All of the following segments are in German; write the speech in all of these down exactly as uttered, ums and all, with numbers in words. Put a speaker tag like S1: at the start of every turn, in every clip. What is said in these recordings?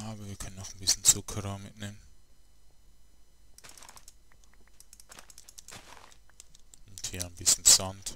S1: Aber wir können noch ein bisschen Zuckerrohr mitnehmen. Und hier ein bisschen Sand.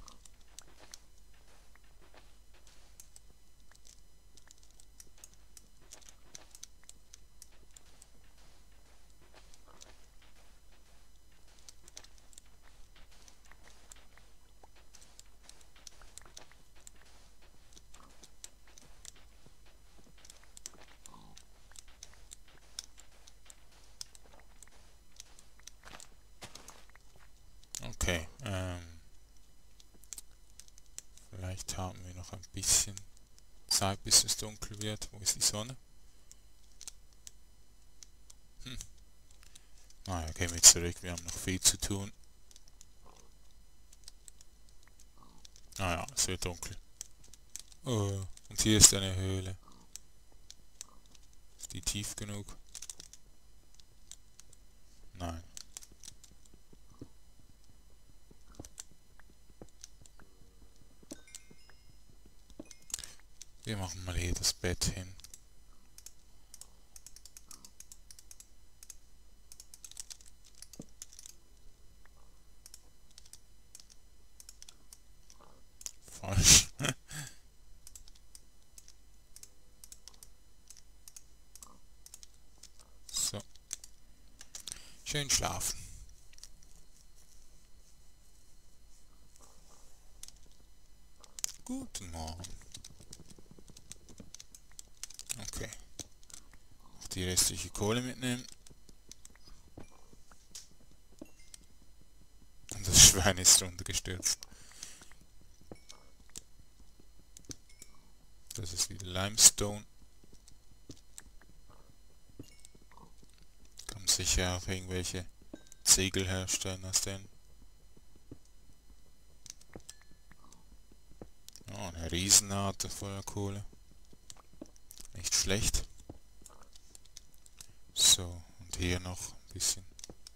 S1: Okay, ähm, vielleicht haben wir noch ein bisschen Zeit, bis es dunkel wird. Wo ist die Sonne? Hm. Naja, gehen wir zurück, wir haben noch viel zu tun. Naja, es wird dunkel. Oh, und hier ist eine Höhle. Ist die tief genug? Nein. Wir machen mal hier das Bett hin. Falsch. So. Schön schlafen. Guten Morgen. Okay. Noch die restliche Kohle mitnehmen. Und das Schwein ist runtergestürzt. Das ist wieder Limestone. Kann sicher auch irgendwelche Ziegel herstellen aus denen. Oh, eine Riesenart Feuerkohle. Nicht schlecht. So, und hier noch ein bisschen.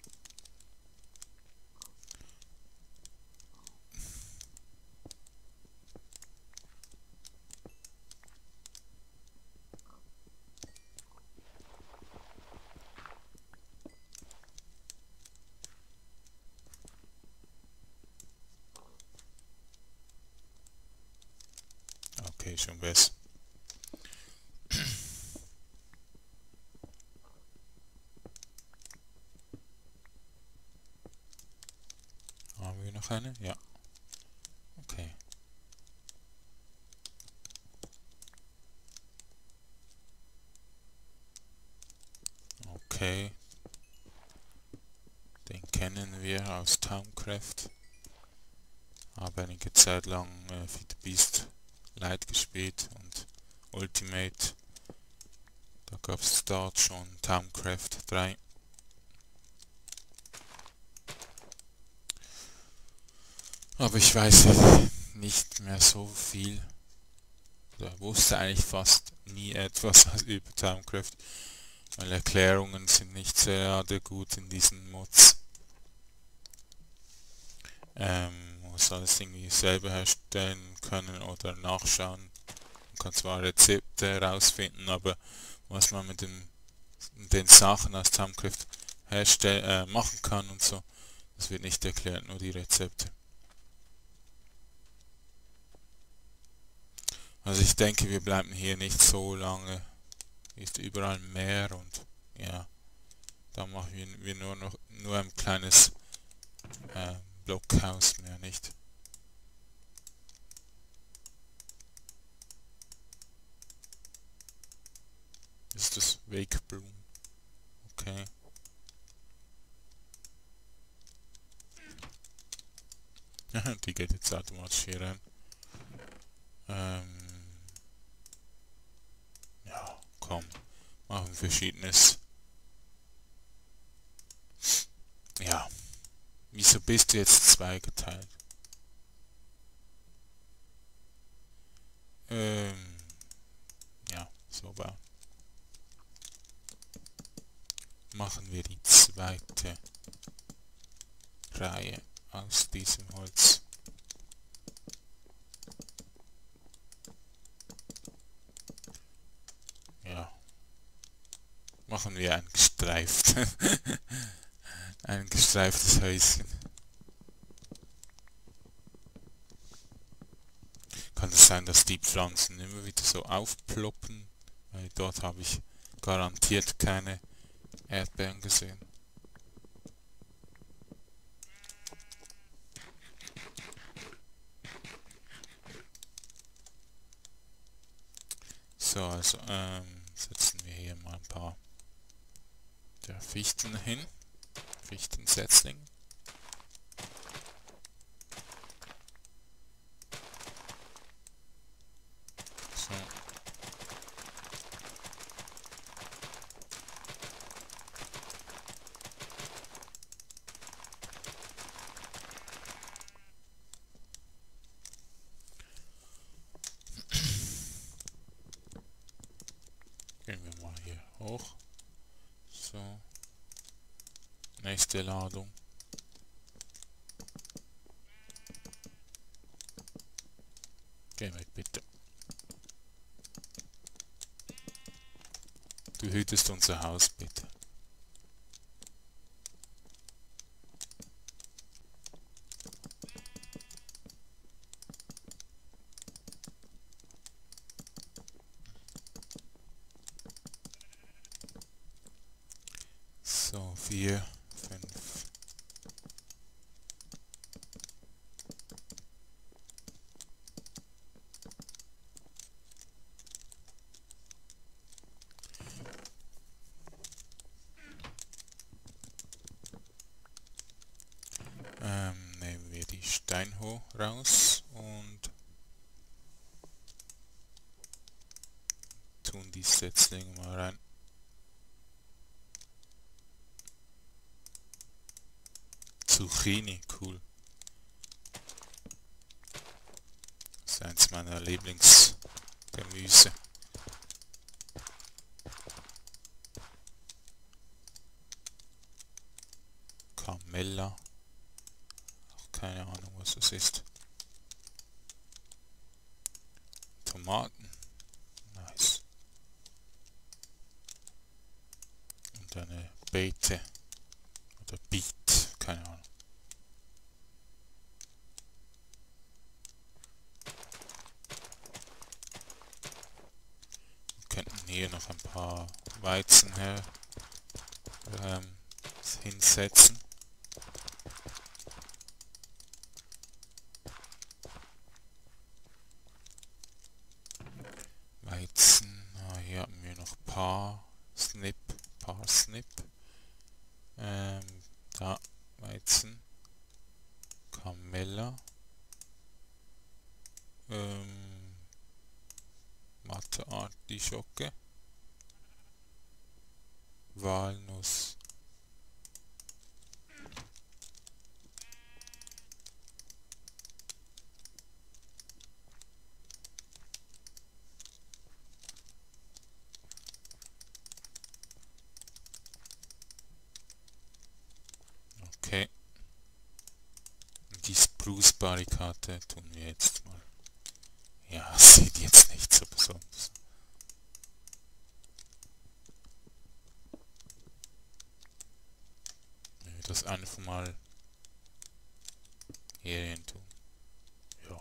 S1: Okay, schon besser. Haben wir noch eine? Ja. Okay. Okay. Den kennen wir aus Thaumcraft. Habe einige Zeit lang äh, Feed the Beast Lite gespielt und Ultimate. Da gab es dort schon Thaumcraft drei. Aber ich weiß nicht mehr so viel. Oder wusste eigentlich fast nie etwas über Thaumcraft. Weil Erklärungen sind nicht sehr gut in diesen Mods. Ähm, man muss alles irgendwie selber herstellen können oder nachschauen. Man kann zwar Rezepte herausfinden, aber was man mit dem, den Sachen aus Thaumcraft herstellen, äh, machen kann und so, das wird nicht erklärt, nur die Rezepte. Also ich denke, wir bleiben hier nicht so lange. Hier ist überall Meer und ja, da machen wir, wir nur noch nur ein kleines äh, Blockhaus mehr, nicht? Das ist das Wake Bloom. Okay. Die geht jetzt automatisch hier rein. Ähm, ja, komm. Machen verschiedenes. Ja. Wieso bist du jetzt zweigeteilt? Ähm, ja, so bauen. Machen wir die zweite Reihe aus diesem Holz. Ja. Machen wir ein gestreift. Ein gestreiftes Häuschen. Kann es sein, dass die Pflanzen immer wieder so aufploppen? Weil dort habe ich garantiert keine Erdbeeren gesehen. So, also ähm, setzen wir hier mal ein paar der Fichten hin. Fichtensetzling. So. Gehen wir mal hier hoch. So. Nächste Ladung. Geh weg, bitte. Du hütest unser Haus, bitte. So, vier, fünf. Ähm, nehmen wir die Steinho raus und tun die Setzlinge mal rein. Zucchini, cool. Das ist eins meiner Lieblingsgemüse. Camella. Auch keine Ahnung, was das ist. Tomaten. Nice. Und eine Beete. Oder Beet. Keine Ahnung. Wir könnten hier noch ein paar Weizen her, ähm, hinsetzen. Weizen, ah, hier haben wir noch Parsnip, Parsnip, ähm, da Weizen, Camella, ähm, Matte Artischocke, Walnuss, okay. Die Spruce-Barrikade tun wir jetzt mal. Ja, sieht jetzt nicht so besonders. Wenn wir das einfach mal hier hin tun. Ja.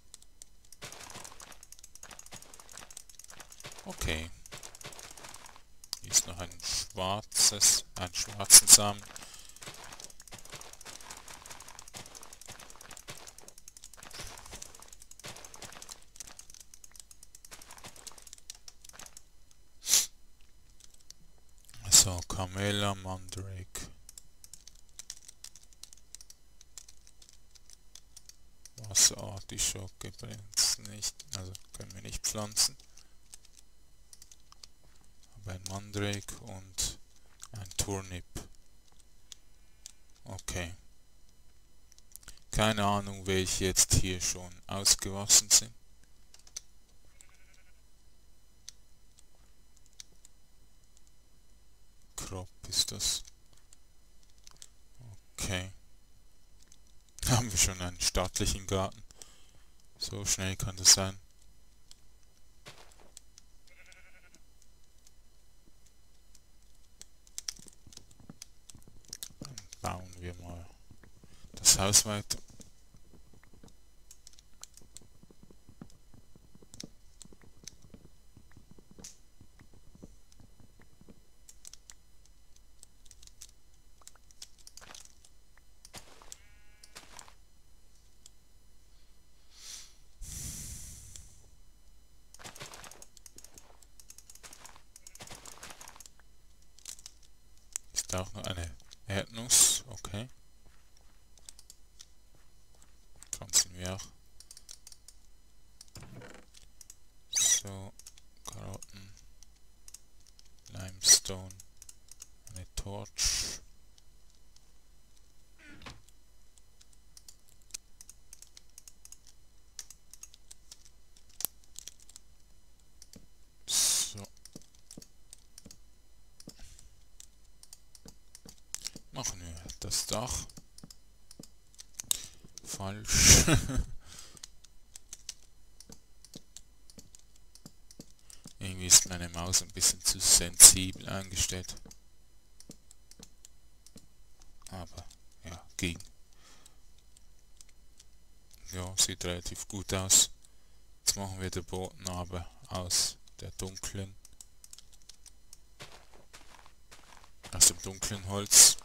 S1: Okay. Hier ist noch ein schwarzes, ein schwarzen Samen. So, Camella, Mandrake. Wasserartischocke brennt nicht, also können wir nicht pflanzen. Aber ein Mandrake und ein Turnip. Okay. Keine Ahnung, welche jetzt hier schon ausgewachsen sind. Crop ist das. Okay. Haben wir schon einen stattlichen Garten. So schnell kann das sein. bauen wir mal das Haus weiter. Ist auch noch eine Erdnuss, okay. Pflanzen wir auch. So, Karotten, Limestone, eine Torch. So. Machen wir das Dach. Falsch. Irgendwie ist meine Maus ein bisschen zu sensibel eingestellt. Aber ja, ging. Ja, sieht relativ gut aus. Jetzt machen wir den Boden aber aus der dunklen, aus dem dunklen Holz.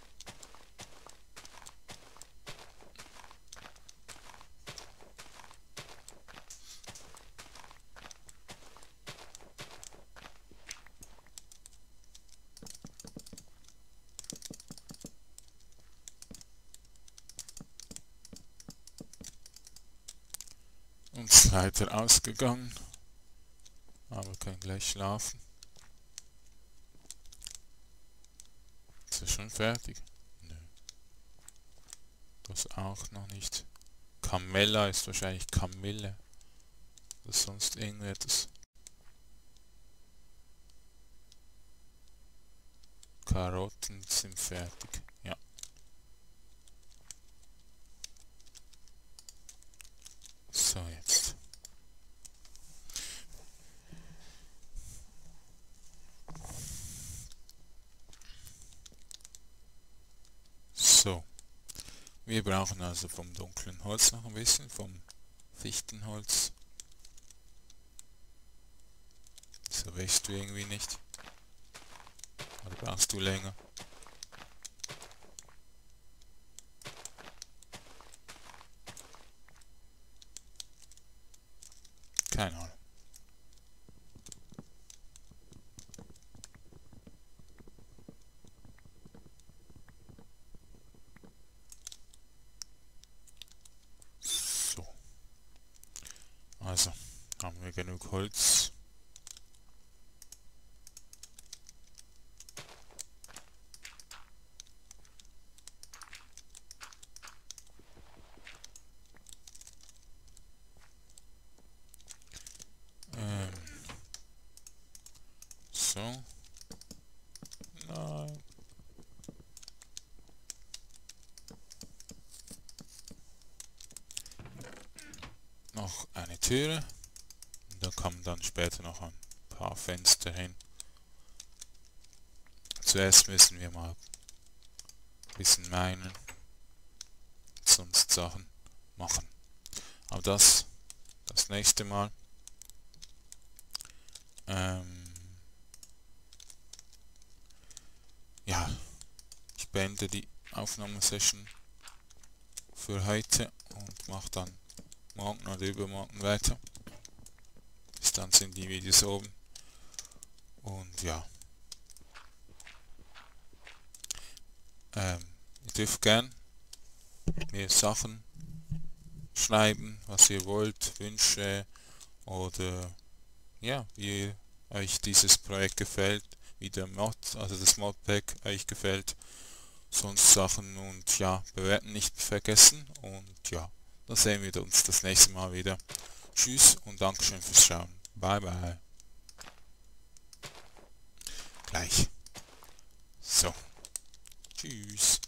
S1: Uns leider ausgegangen, aber können gleich schlafen. Ist das schon fertig? Nö. Das auch noch nicht. Camella ist wahrscheinlich Kamille. Oder sonst irgendetwas. Karotten sind fertig. Ja. So, jetzt. So. Wir brauchen also vom dunklen Holz noch ein bisschen, vom Fichtenholz. So wächst du irgendwie nicht. Oder brauchst du länger? Keine Ahnung. So. Also, haben wir genug Holz. Ähm. So. Nein. Noch eine Türe. Da kommen dann später noch ein paar Fenster hin. Zuerst müssen wir mal ein bisschen meinen, sonst Sachen machen. Aber das, das nächste Mal. Ähm, ja, ich beende die Aufnahmesession für heute und mache dann morgen oder übermorgen weiter. Bis dann sind die Videos oben. Und ja. Ähm, ihr dürft gern mir Sachen schreiben, was ihr wollt, Wünsche oder ja, wie euch dieses Projekt gefällt, wie der Mod, also das Modpack euch gefällt, sonst Sachen und ja, bewerten nicht vergessen und ja, dann sehen wir uns das nächste Mal wieder. Tschüss und Dankeschön fürs Schauen. Bye bye. Gleich. So. Tschüss.